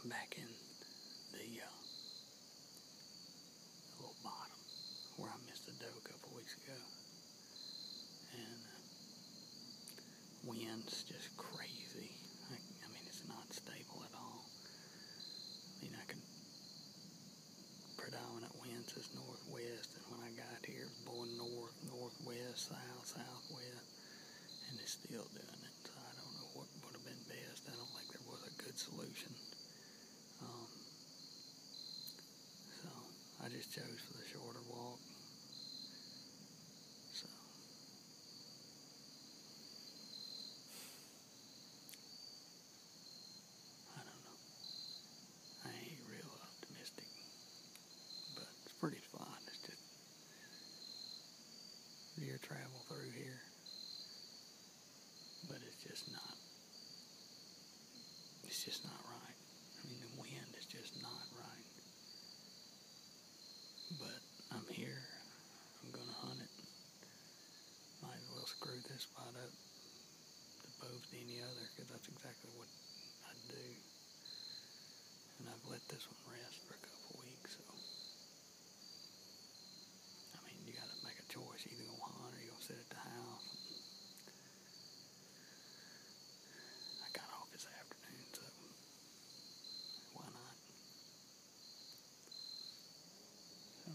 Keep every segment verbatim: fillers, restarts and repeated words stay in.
I'm back in the, uh, the little bottom where I missed a doe a couple weeks ago, and uh, wind's just crazy. I, I mean, it's not stable at all. I mean, I can predominant winds is northwest, and when I got here, it was blowing north, northwest, south, southwest, and it's still doing it. So I don't know what would have been best. I don't think there was a good solution. Um, so I just chose for the shorter walk. So I don't know. I ain't real optimistic, but it's pretty fun. It's just deer travel through here, but it's just not. It's just not right. I mean, the wind is just not right. But I'm here. I'm going to hunt it. Might as well screw this spot up as opposed to any other, because that's exactly what I do. And I've let this one rest for a couple weeks, so. I mean, you got to make a choice. Either go hunt or you go sit at the house. I got off this afternoon, so why not? So,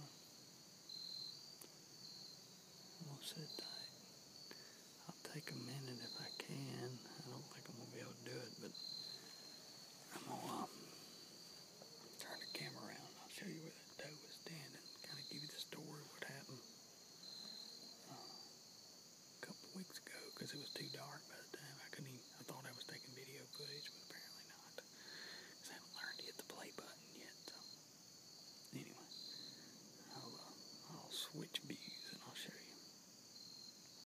I'm going to sit tight. I'll take a minute if I can. I don't think I'm going to be able to do it, but I'm going to uh, turn the camera around. I'll show you where that doe was standing. Kind of give you the story of what happened uh, a couple weeks ago, because it was too dark by the time I couldn't even, I thought I was taking video footage, but apparently not, because I haven't learned to hit the play button yet. So anyway, I'll, uh, I'll switch views.